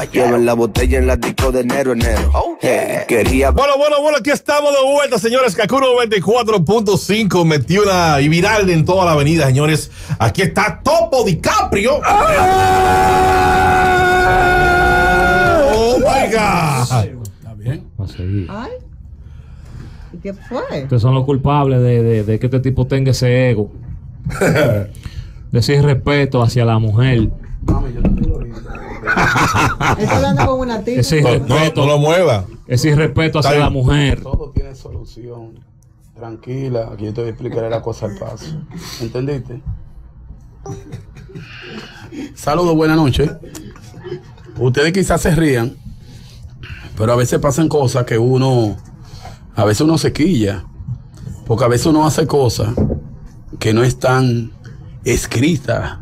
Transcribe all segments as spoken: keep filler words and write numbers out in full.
Llevan la botella en la disco de enero, enero. Hey, quería... Bueno, bueno, bueno, aquí estamos de vuelta, señores. Kaku noventa y cuatro punto cinco metió una y viral en toda la avenida, señores. Aquí está Topo DiCaprio. Oh my God. Está bien. Va a seguir. Ay. ¿Y qué fue? Ustedes son los culpables de, de, de que este tipo tenga ese ego. De ese respeto hacia la mujer. Mami, yo te digo ahorita. Está hablando con una tía. Ese No, no, irrespeto, no lo mueva. ese irrespeto hacia Está la bien. mujer. Todo tiene solución. Tranquila, aquí yo te voy a explicar la cosa al paso. ¿Entendiste? Saludos, buenas noches. Ustedes quizás se rían, pero a veces pasan cosas que uno, a veces uno se quilla, porque a veces uno hace cosas que no están escritas.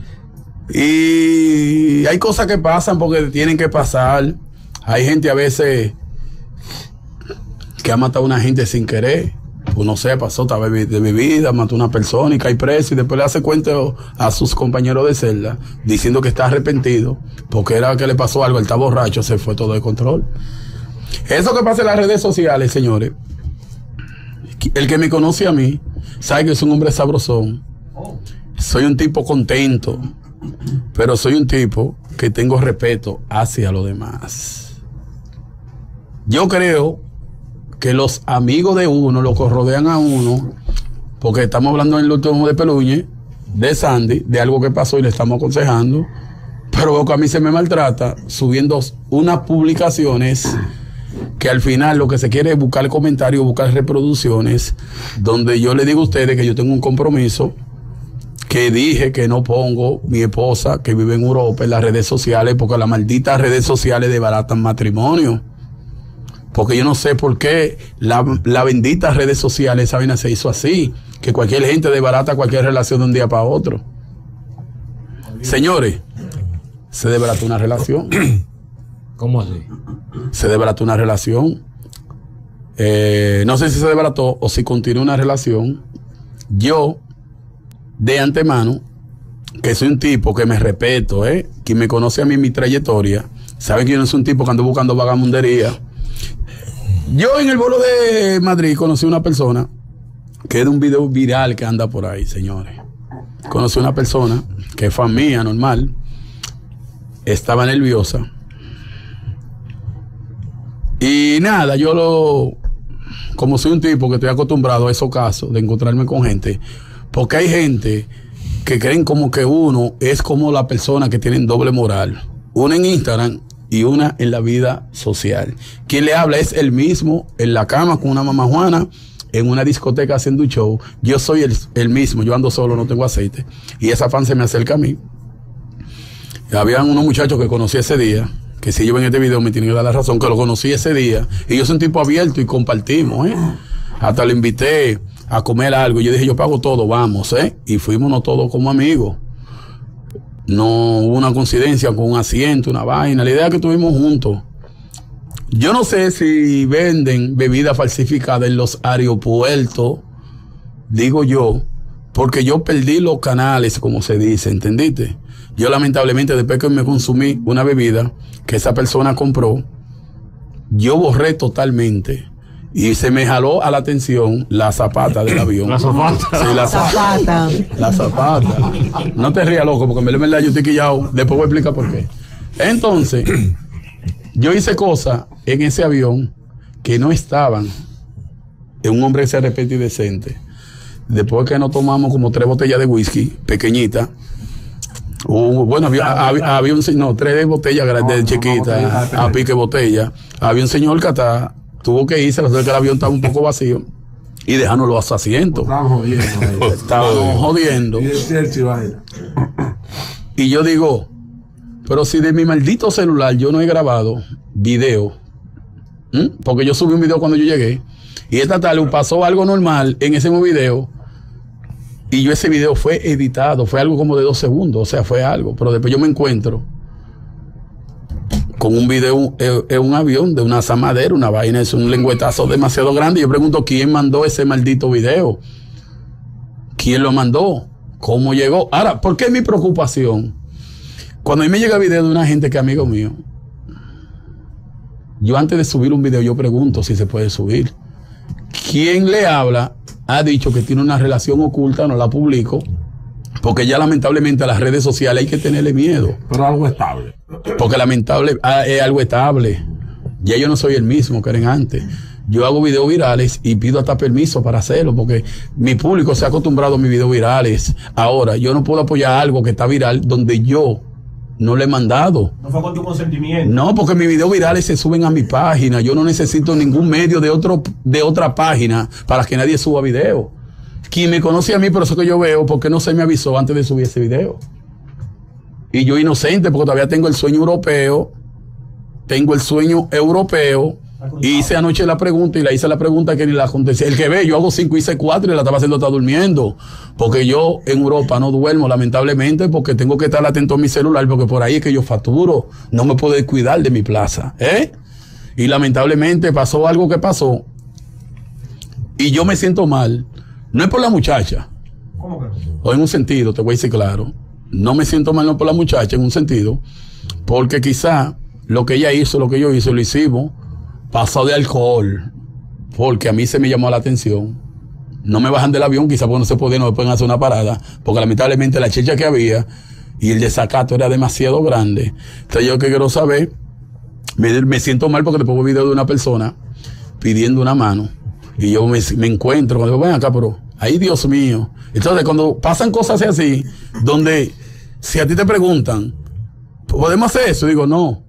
Y hay cosas que pasan porque tienen que pasar. Hay gente a veces que ha matado a una gente sin querer. Uno se pasó tal vez de bebida, mató a una persona y cae preso y después le hace cuento a sus compañeros de celda diciendo que está arrepentido porque era que le pasó algo, él está borracho, se fue todo de control. Eso que pasa en las redes sociales, señores, el que me conoce a mí sabe que soy un hombre sabrosón, soy un tipo contento, pero soy un tipo que tengo respeto hacia los demás. Yo creo que los amigos de uno, los que rodean a uno, porque estamos hablando en el último de Peluñe, de Sandy, de algo que pasó y le estamos aconsejando, pero veo que a mí se me maltrata subiendo unas publicaciones que al final lo que se quiere es buscar comentarios, buscar reproducciones, donde yo le digo a ustedes que yo tengo un compromiso, que dije que no pongo mi esposa que vive en Europa en las redes sociales, porque las malditas redes sociales desbaratan matrimonio. Porque yo no sé por qué la, la bendita redes sociales, esa vaina se hizo así, que cualquier gente desbarata cualquier relación de un día para otro. Señores, se desbarató una relación. ¿Cómo así? Se desbarató una relación. Eh, no sé si se desbarató o si continúa una relación. Yo, de antemano, que soy un tipo que me respeto, ¿eh? Quien me conoce a mí, mi trayectoria, sabe que yo no soy un tipo que ando buscando vagamundería. Yo en el vuelo de Madrid conocí a una persona que es de un video viral que anda por ahí, señores. Conocí a una persona que fue mía, normal. Estaba nerviosa. Y nada, yo lo... Como soy un tipo que estoy acostumbrado a esos casos de encontrarme con gente, porque hay gente que creen como que uno es como la persona que tienen doble moral. Una en Instagram y una en la vida social. Quien le habla es el mismo en la cama con una mamá Juana, en una discoteca haciendo un show. Yo soy el, el mismo, yo ando solo, no tengo aceite. Y esa fan se me acerca a mí. Y habían unos muchachos que conocí ese día, que si yo ven este video me tienen que dar la razón, que lo conocí ese día. Y yo soy un tipo abierto y compartimos, ¿eh? Hasta lo invité a comer algo. Y yo dije, yo pago todo, vamos, ¿eh? Y fuímonos todos como amigos. No hubo una coincidencia con un asiento, una vaina. La idea es que estuvimos juntos. Yo no sé si venden bebidas falsificadas en los aeropuertos, digo yo, porque yo perdí los canales, como se dice, ¿entendiste? Yo lamentablemente después que me consumí una bebida que esa persona compró, yo borré totalmente. Y se me jaló a la atención la zapata del avión. La zapata. Sí, la zapata. La zapata. No te rías, loco, porque en verdad yo estoy quillado. Después voy a explicar por qué. Entonces, yo hice cosas en ese avión que no estaban en un hombre que se respete y decente. Después que nos tomamos como tres botellas de whisky, pequeñitas. Uh, bueno, había, había, había un no, tres botellas grandes, chiquitas, a pique botella. Había un señor que hasta tuvo que irse, que el avión estaba un poco vacío y dejarnos los asientos. Estaban jodiendo. Estaban jodiendo. Y yo digo, pero si de mi maldito celular yo no he grabado video, ¿m? Porque yo subí un video cuando yo llegué y esta tarde pasó algo normal en ese mismo video y yo ese video fue editado, fue algo como de dos segundos, o sea, fue algo, pero después yo me encuentro con un video, es eh, un avión de una zamadera, una vaina, es un lengüetazo demasiado grande. Y yo pregunto, ¿quién mandó ese maldito video? ¿Quién lo mandó? ¿Cómo llegó? Ahora, ¿por qué mi preocupación? Cuando a mí me llega video de una gente que es amigo mío, Yo antes de subir un video, yo pregunto si se puede subir. Quien le habla ha dicho que tiene una relación oculta, no la publico, porque ya lamentablemente a las redes sociales hay que tenerle miedo. Pero algo estable. Porque lamentable ah, es algo estable. Ya yo no soy el mismo que eran antes. Yo hago videos virales y pido hasta permiso para hacerlo, porque mi público se ha acostumbrado a mis videos virales. Ahora, yo no puedo apoyar algo que está viral donde yo no le he mandado. No fue con tu consentimiento. No, porque mis videos virales se suben a mi página. Yo no necesito ningún medio de otro de otra página para que nadie suba video. Quien me conoce a mí, por eso que yo veo, porque no se me avisó antes de subir ese video. Y yo inocente, porque todavía tengo el sueño europeo. Tengo el sueño europeo. Hice anoche la pregunta y le hice la pregunta que ni la contesté. El que ve, yo hago cinco, hice cuatro y la estaba haciendo, está durmiendo. Porque yo en Europa no duermo, lamentablemente, porque tengo que estar atento a mi celular, porque por ahí es que yo facturo. No me puedo descuidar de mi plaza. ¿eh? Y lamentablemente pasó algo que pasó. Y yo me siento mal. No es por la muchacha. ¿Cómo que no? O en un sentido, te voy a decir claro. No me siento mal no por la muchacha, en un sentido. Porque quizá lo que ella hizo, lo que yo hice, lo hicimos pasado de alcohol, porque a mí se me llamó la atención. No me bajan del avión, quizá porque no se podía, no me pueden hacer una parada, porque lamentablemente la chicha que había y el desacato era demasiado grande. Entonces yo que quiero saber, me, me siento mal porque después veo video de una persona pidiendo una mano y yo me, me encuentro, cuando digo, ven acá, pero, ay Dios mío. Entonces cuando pasan cosas así, donde si a ti te preguntan, ¿podemos hacer eso? Digo, no.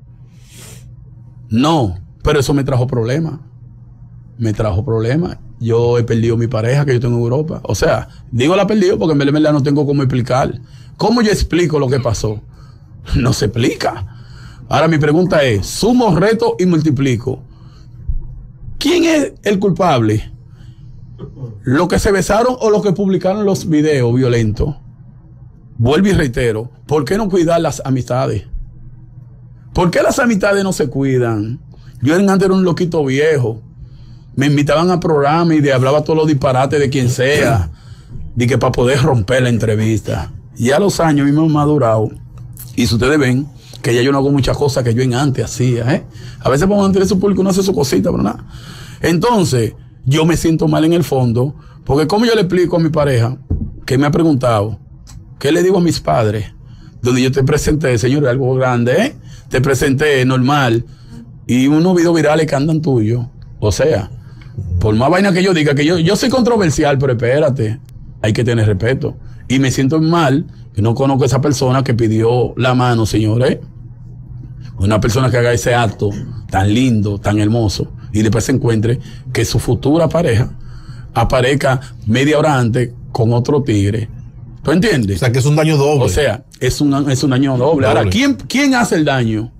No. Pero eso me trajo problemas. Me trajo problemas. Yo he perdido mi pareja que yo tengo en Europa. O sea, digo la he perdido porque en verdad no tengo cómo explicar. ¿Cómo yo explico lo que pasó? No se explica. Ahora mi pregunta es, sumo, reto y multiplico. ¿Quién es el culpable? ¿Los que se besaron o los que publicaron los videos violentos? Vuelvo y reitero, ¿por qué no cuidar las amistades? ¿Por qué las amistades no se cuidan? Yo antes era un loquito viejo. Me invitaban a programas y de hablaba todos los disparates de quien sea. De que para poder romper la entrevista. Y a los años a mí me han madurado. Y si ustedes ven que ya yo no hago muchas cosas que yo en antes hacía. ¿eh? A veces por mantener su público uno hace su cosita, pero nada. Entonces, yo me siento mal en el fondo. Porque como yo le explico a mi pareja, que me ha preguntado, ¿qué le digo a mis padres? Donde yo te presenté, señor, algo grande, ¿eh? Te presenté normal. Y unos videos virales que andan tuyos. O sea, por más vaina que yo diga, que yo, yo soy controversial, pero espérate, hay que tener respeto. Y me siento mal que no conozco a esa persona que pidió la mano, señores. Una persona que haga ese acto tan lindo, tan hermoso, y después se encuentre que su futura pareja aparezca media hora antes con otro tigre. ¿Tú entiendes? O sea, que es un daño doble. O sea, es un, es un daño doble. Ahora, ¿quién, ¿quién hace el daño?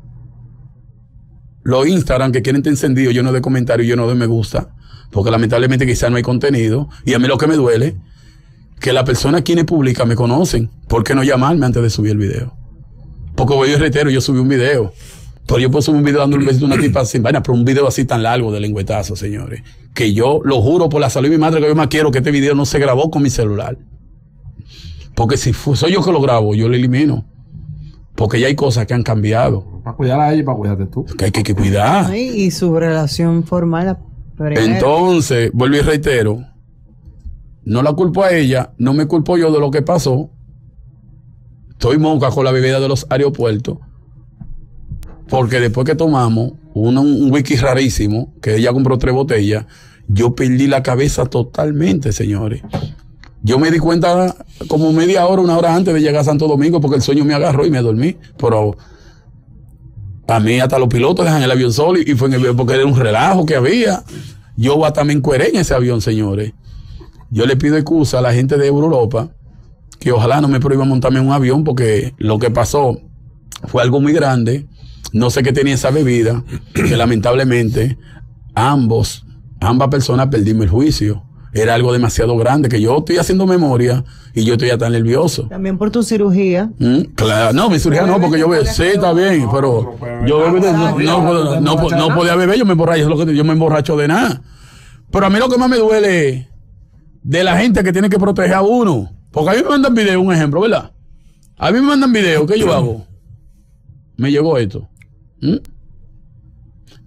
Los Instagram que quieren estar encendidos, yo no doy comentario, yo no doy me gusta, porque lamentablemente quizás no hay contenido. Y a mí lo que me duele, que las personas quienes publican me conocen. ¿Por qué no llamarme antes de subir el video? Porque voy yo reitero, yo subí un video. Pero yo puedo subir un video dando un besito a una tipa sin vaina, pero un video así tan largo de lengüetazo, señores. Que yo lo juro por la salud de mi madre que yo más quiero que este video no se grabó con mi celular. Porque si soy yo que lo grabo, yo lo elimino. Porque ya hay cosas que han cambiado. Para cuidar a ella y para cuidarte tú. Que hay que, que cuidar. Ay, y su relación formal. Primero. Entonces, vuelvo y reitero. No la culpo a ella, no me culpo yo de lo que pasó. Estoy monca con la bebida de los aeropuertos. Porque después que tomamos un, un whisky rarísimo, que ella compró tres botellas, yo perdí la cabeza totalmente, señores. Yo me di cuenta como media hora, una hora antes de llegar a Santo Domingo, porque el sueño me agarró y me dormí. Pero a mí hasta los pilotos dejan el avión solo y fue en el, porque era un relajo que había. Yo hasta me encueré en ese avión, señores. Yo le pido excusa a la gente de Europa que ojalá no me prohíban montarme en un avión, porque lo que pasó fue algo muy grande. No sé qué tenía esa bebida, que lamentablemente ambos, ambas personas perdimos el juicio. Era algo demasiado grande, que yo estoy haciendo memoria y yo estoy ya tan nervioso. También por tu cirugía. ¿Mm? Claro, no, mi cirugía no, porque yo veo, sí, está bien, pero yo no, no, no, no podía beber, yo me emborracho, lo que yo me emborracho de nada. Pero a mí lo que más me duele es de la gente que tiene que proteger a uno. Porque a mí me mandan videos, un ejemplo, ¿verdad? A mí me mandan videos, ¿qué yo hago? Me llegó esto. ¿Mm?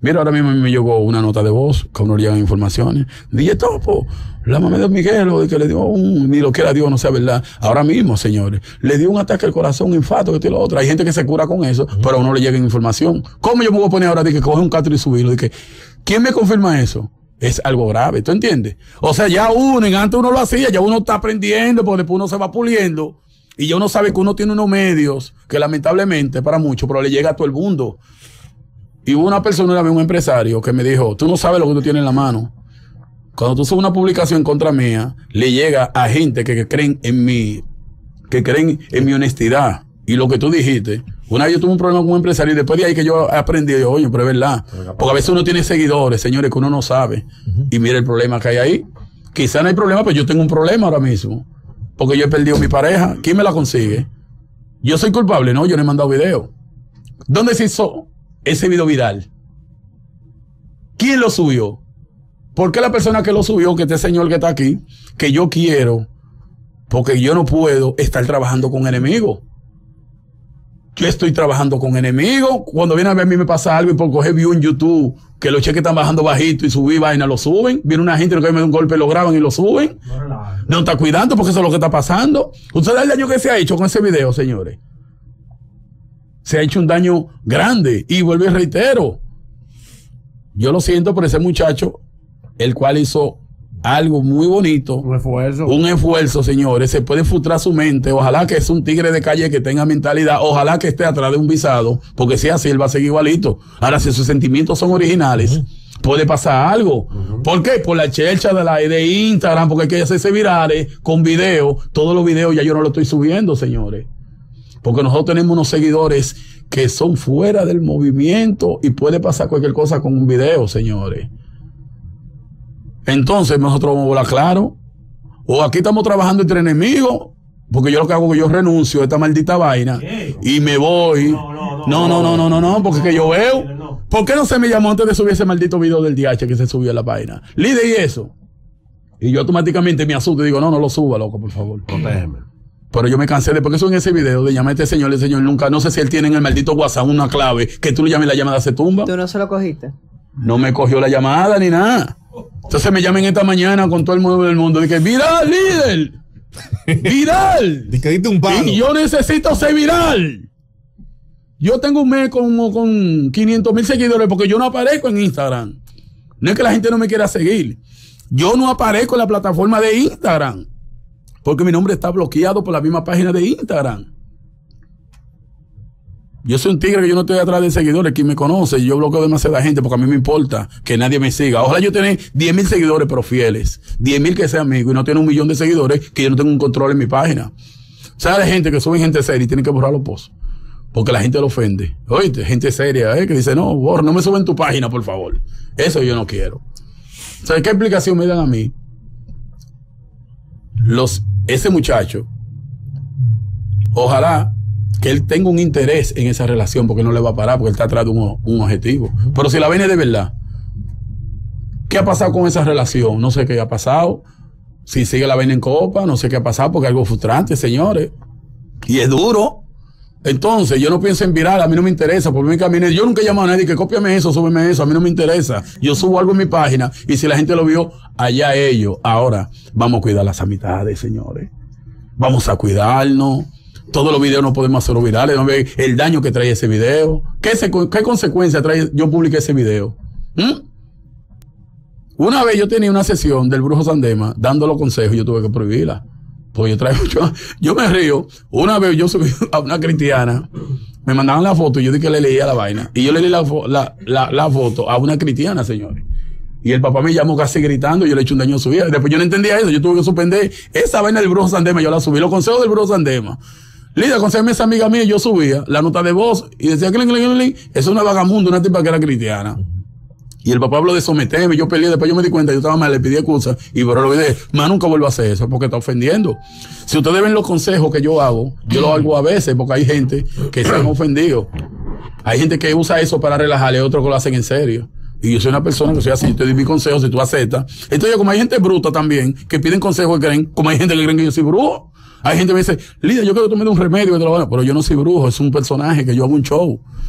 Mira, ahora mismo me llegó una nota de voz, que uno le llegan informaciones. Dije, Topo, la mamá de Miguelo, de que le dio un, ni lo que era Dios, no sea verdad. Ahora mismo, señores, le dio un ataque al corazón, un infarto, que esto y lo otro. Hay gente que se cura con eso, uh-huh. pero a uno le llega información. ¿Cómo yo me voy a poner ahora de que coge un cátaro y subirlo? De que, ¿quién me confirma eso? Es algo grave, ¿tú entiendes? O sea, ya uno, antes uno lo hacía, ya uno está aprendiendo, porque después uno se va puliendo. Y ya uno sabe que uno tiene unos medios que lamentablemente para muchos, pero le llega a todo el mundo. Y hubo una persona, una vez un empresario, que me dijo, tú no sabes lo que tú tienes en la mano. Cuando tú subes una publicación contra mía, le llega a gente que, que creen en mí, que creen en mi honestidad. Y lo que tú dijiste, una vez yo tuve un problema con un empresario y después de ahí que yo aprendí, yo, oye, pero es verdad. Porque a veces uno tiene seguidores, señores, que uno no sabe. Uh-huh. Y mira el problema que hay ahí. Quizá no hay problema, pero yo tengo un problema ahora mismo. Porque yo he perdido mi pareja. ¿Quién me la consigue? Yo soy culpable, no, yo no he mandado video. ¿Dónde se hizo ese video viral? ¿Quién lo subió? ¿Por qué la persona que lo subió, que este señor que está aquí, que yo quiero, porque yo no puedo estar trabajando con enemigos? Yo estoy trabajando con enemigos. Cuando viene a ver a mí me pasa algo y por coger view en YouTube, que los cheques están bajando bajito y subí vaina, lo suben. Viene una gente que me da un golpe, lo graban y lo suben. No, no está cuidando porque eso es lo que está pasando. ¿Usted sabe el daño que se ha hecho con ese video, señores? Se ha hecho un daño grande. Y vuelvo y reitero, yo lo siento por ese muchacho, el cual hizo algo muy bonito. Un esfuerzo. Un esfuerzo, señores. Se puede frustrar su mente. Ojalá que es un tigre de calle que tenga mentalidad. Ojalá que esté atrás de un visado. Porque si así, él va a seguir igualito. Ahora, si sus sentimientos son originales, uh-huh. puede pasar algo. Uh-huh. ¿Por qué? Por la chelcha de, la, de Instagram. Porque hay que hacerse virales con video. Todos los videos ya yo no lo estoy subiendo, señores. Porque nosotros tenemos unos seguidores que son fuera del movimiento y puede pasar cualquier cosa con un video, señores. Entonces nosotros vamos a volar claro. O aquí estamos trabajando entre enemigos, porque yo lo que hago es que yo renuncio a esta maldita vaina y me voy. No, no, no, no, no, no, no, no porque es que yo veo. ¿Por qué no se me llamó antes de subir ese maldito video del D H que se subió a la vaina? Líder, y eso. Y yo automáticamente me asusto y digo, no, no lo suba, loco, por favor. Protégeme. Pero yo me cansé de, porque eso en ese video de llamar a este señor, el señor nunca, no sé si él tiene en el maldito WhatsApp una clave que tú le llames y la llamada se tumba. ¿Tú no se lo cogiste? No me cogió la llamada ni nada. Entonces me llaman esta mañana con todo el mundo del mundo. Dije, viral, líder. Viral. Diste un palo. Y yo necesito ser viral. Yo tengo un mes como con quinientos mil seguidores porque yo no aparezco en Instagram. No es que la gente no me quiera seguir. Yo no aparezco en la plataforma de Instagram. Porque mi nombre está bloqueado por la misma página de Instagram. Yo soy un tigre que yo no estoy atrás de seguidores. Quien me conoce, yo bloqueo demasiada gente porque a mí me importa que nadie me siga. Ojalá yo tenga diez mil seguidores, pero fieles. diez mil que sean amigos y no tiene un millón de seguidores que yo no tengo un control en mi página. O sea, hay gente que sube gente seria y tienen que borrar los posts. Porque la gente lo ofende. Oíste, gente seria, ¿eh? Que dice, no, borra, no me suben tu página, por favor. Eso yo no quiero. O sea, ¿qué explicación me dan a mí? Los, ese muchacho, ojalá que él tenga un interés en esa relación, porque no le va a parar, porque él está atrás de un, un objetivo. Pero si la vaina es de verdad, ¿qué ha pasado con esa relación? No sé qué ha pasado. Si sigue la vaina en copa, no sé qué ha pasado, porque es algo frustrante, señores. Y es duro. Entonces, yo no pienso en viral, a mí no me interesa, por mi camino. Yo nunca he llamado a nadie que cópiame eso, súbeme eso, a mí no me interesa. Yo subo algo en mi página, y si la gente lo vio, allá ellos. Ahora, vamos a cuidar las amistades, señores. Vamos a cuidarnos. Todos los videos no podemos hacerlos virales. ¿No ve el daño que trae ese video? ¿Qué, se, qué consecuencia trae yo publiqué ese video? ¿Mm? Una vez yo tenía una sesión del Brujo Sandema dando los consejos y yo tuve que prohibirla. Pues yo traigo, yo, yo me río. Una vez yo subí a una cristiana, me mandaban la foto y yo dije que le leía la vaina. Y yo le leí la, la, la, la foto a una cristiana, señores. Y el papá me llamó casi gritando y yo le eché un daño a su vida. Después yo no entendía eso, yo tuve que suspender esa vaina del Brujo Sandema, yo la subí, los consejos del Brujo Sandema. Líder, aconsejame esa amiga mía, yo subía la nota de voz y decía que es una vagabunda, una tipa que era cristiana. Y el papá habló de someterme, yo peleé, después yo me di cuenta, yo estaba mal, le pedí excusas y borré los videos. Más nunca vuelvo a hacer eso porque está ofendiendo. Si ustedes ven los consejos que yo hago, yo lo hago a veces porque hay gente que se han ofendido. Hay gente que usa eso para relajarle, otros que lo hacen en serio. Y yo soy una persona que soy así, yo te doy mis consejos si tú aceptas. Entonces, como hay gente bruta también, que piden consejos que creen, como hay gente que creen que yo soy brujo. Hay gente que me dice, líder, yo quiero que tú me des un remedio, pero yo no soy brujo, es un personaje que yo hago un show.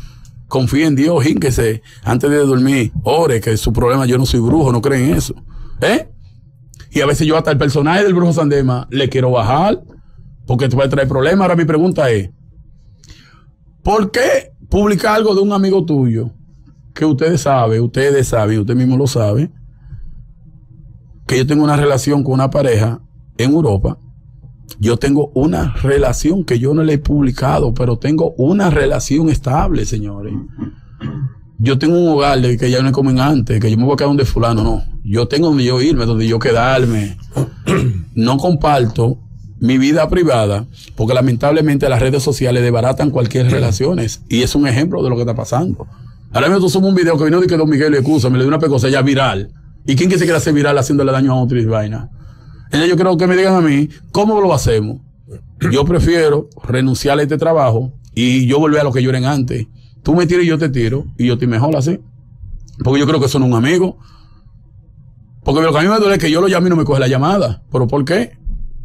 confíe en Dios, hínquese antes de dormir, ore, que su problema, yo no soy brujo, no creen en eso. ¿Eh? Y a veces yo hasta el personaje del brujo Sandema le quiero bajar, porque te va a traer problemas. Ahora mi pregunta es, ¿por qué publicar algo de un amigo tuyo, que ustedes saben, ustedes saben, usted mismo lo sabe, que yo tengo una relación con una pareja en Europa? Yo tengo una relación que yo no le he publicado, pero tengo una relación estable, señores. Yo tengo un hogar de que ya no es como en antes, que yo me voy a quedar donde fulano, no. Yo tengo donde yo irme, donde yo quedarme. No comparto mi vida privada, porque lamentablemente las redes sociales desbaratan cualquier relaciones, y es un ejemplo de lo que está pasando. Ahora mismo tú subes un video que vino de que Don Miguel, excusa, me le dio una pecosa ya viral. ¿Y quién que se quiere hacer viral haciéndole daño a otro y vaina? Entonces yo creo que me digan a mí, ¿cómo lo hacemos? Yo prefiero renunciar a este trabajo y yo volver a lo que yo era antes. Tú me tiras y yo te tiro, y yo estoy mejor así. Porque yo creo que son un amigo. Porque lo que a mí me duele es que yo lo llamo y no me coge la llamada. ¿Pero por qué?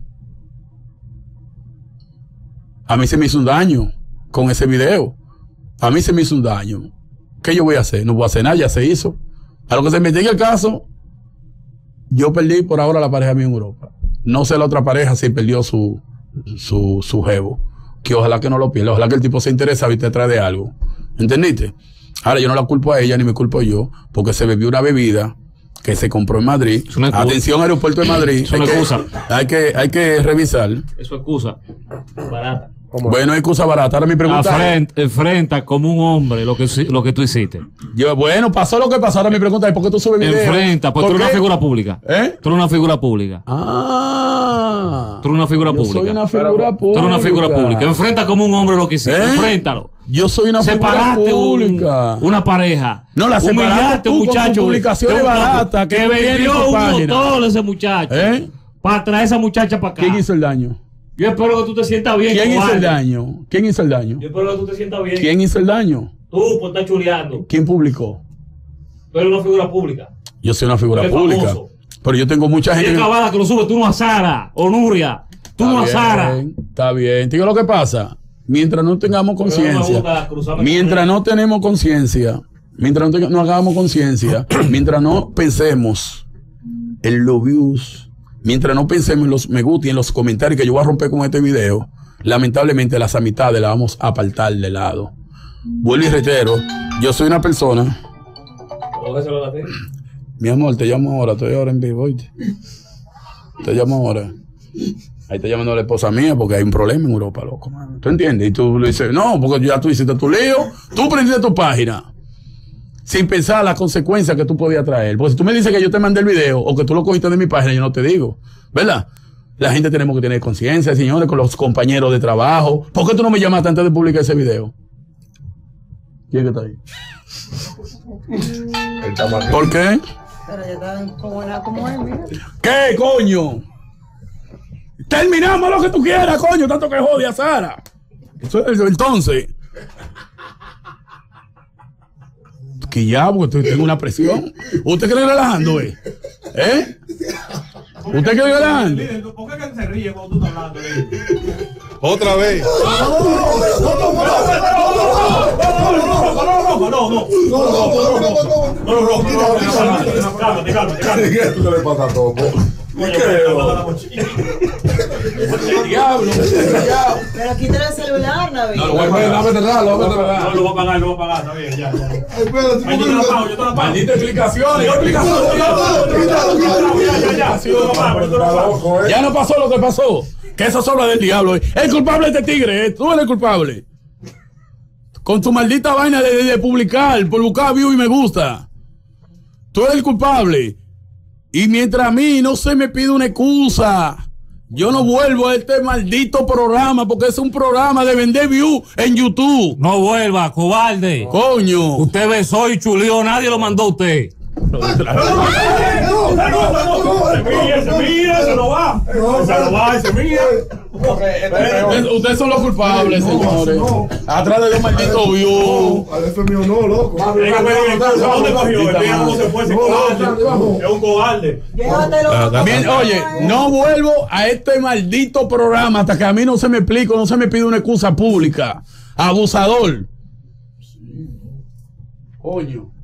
A mí se me hizo un daño con ese video. A mí se me hizo un daño. ¿Qué yo voy a hacer? No voy a hacer nada, ya se hizo. A lo que se me llegue el caso, yo perdí por ahora la pareja mía en Europa. No sé la otra pareja si perdió su, su, su jevo. Que ojalá que no lo pierda. Ojalá que el tipo se interese y te trae de algo. ¿Entendiste? Ahora yo no la culpo a ella ni me culpo yo, porque se bebió una bebida que se compró en Madrid. Atención, aeropuerto de Madrid. Es una excusa. Hay que, hay que revisar. Eso es excusa. Barata. Bueno, es excusa barata. Ahora mi pregunta Afrenta, es... Enfrenta como un hombre lo que, lo que tú hiciste. Yo, bueno, pasó lo que pasó. Ahora mi pregunta es, ¿por qué tú subes video? Enfrenta, porque ¿Por tú eres una figura pública. ¿Eh? Tú eres una figura pública. Ah. Tú eres una figura yo pública. soy una figura pública. Tú eres una figura pública. Enfrenta como un hombre lo que hiciste. ¿Eh? Enfréntalo. Yo soy una separaste figura pública. Un, una pareja. No, la separaste tú muchacho, con tu publicaciones baratas. Que, que vendió un motor ese muchacho. ¿Eh? Para traer a esa muchacha para acá. ¿Quién hizo el daño? Yo espero que tú te sientas bien. ¿Quién hizo el daño? ¿Quién hizo el daño? Yo espero que tú te sientas bien. ¿Quién hizo el daño? Tú, por estar chuleando. ¿Quién publicó? Tú eres una figura pública. Yo soy una figura pública. Famoso. Pero yo tengo mucha gente. Y acabada que lo sube, tú no a Sara o Nuria. Tú no a Sara. Está bien. Te digo lo que pasa. Mientras no tengamos conciencia, mientras no tenemos conciencia, mientras no, te, no hagamos conciencia, mientras no pensemos en los views, mientras no pensemos en los me gusta y en los comentarios que yo voy a romper con este video, lamentablemente las amistades las vamos a apartar de lado. Vuelvo y reitero, yo soy una persona. Mi amor, te llamo ahora, estoy ahora en vivo, ¿oíste? Te llamo ahora. Ahí está llamando a la esposa mía porque hay un problema en Europa, loco, man. ¿Tú entiendes? Y tú le dices, no, porque ya tú hiciste tu lío, tú prendiste tu página sin pensar las consecuencias que tú podías traer. Porque si tú me dices que yo te mandé el video o que tú lo cogiste de mi página, yo no te digo, ¿verdad? La gente tenemos que tener conciencia, señores, con los compañeros de trabajo. ¿Por qué tú no me llamaste antes de publicar ese video? ¿Quién está ahí? ¿Por qué? Pero ya está como una como es, mira. ¿Qué, coño? Terminamos lo que tú quieras, coño, tanto que jode a Sara. Entonces, que ya, porque tengo una presión. ¿Usted cree relajando, eh? ¿Eh? ¿Usted cree relajando? ¿Por qué se ríe cuando tú estás hablando? Otra vez. No, no, no, no, no, no, cálmate, cálmate, cálmate. ¿Qué le pasa a Topo? Diablo, Pero quítale el celular, Navi. No, lo voy a pagar, lo voy a pagar, lo voy a pagar, lo voy a pagar, está bien, ya, ya. Yo te lo pago, yo te lo pago. Maldita explicación, explicación. Ya no pasó lo que pasó. Que eso es obra del diablo. El culpable es este tigre, ¿eh? Tú eres el culpable. Con tu maldita vaina de, de, de publicar, por buscar view y me gusta. Tú eres el culpable. Y mientras a mí no se me pide una excusa, yo no vuelvo a este maldito programa porque es un programa de vender view en YouTube. No vuelva, cobarde. Coño. Usted besó y chuleó, nadie lo mandó a usted. No, no, no, no, semilla, semilla, se lo va. Se lo va, semilla. Ustedes son los culpables, señores. Atrás de los malditos views. Al F mío no, loco. ¿Dónde cogió? ¿Cómo se fue ese cobarde? Es un cobarde. Bien, oye, no vuelvo a este maldito programa hasta que a mí no se me explique, no se me pide una excusa pública. Abusador. Coño.